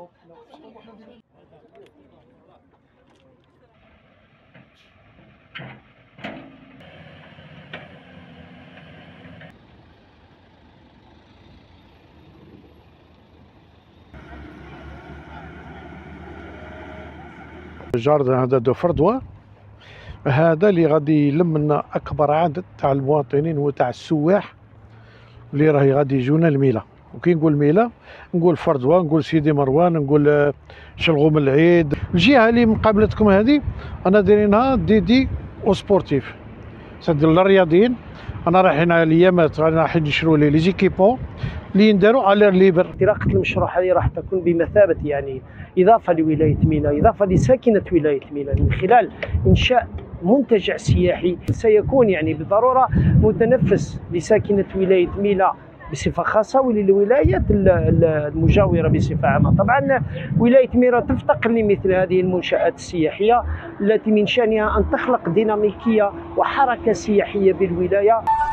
الجاردن هذا دو فردوه، هذا اللي غادي يلم لنا اكبر عدد تاع المواطنين وتاع السواح اللي راهي غادي يجونا الميله. وكي نقول ميله نقول فردوه، نقول سيدي مروان، نقول شلغوم العيد. الجهه اللي مقابلتكم هذه انا دايرينها ديدي او سبورتيف، سد للرياضيين. انا رايحين على الايامات رايحين نشرو لي زيكيبون اللي نداروا على ليبر. انطلاقه المشروع هذه راح تكون بمثابه يعني اضافه لولايه ميلا، اضافه لساكنه ولايه ميلا، من خلال انشاء منتجع سياحي سيكون يعني بالضروره متنفس لساكنه ولايه ميلا بصفه خاصه وللولايات المجاوره بصفه عامه. طبعا ولايه ميلا تفتقر لمثل هذه المنشات السياحيه التي من شانها ان تخلق ديناميكيه وحركه سياحيه بالولايه.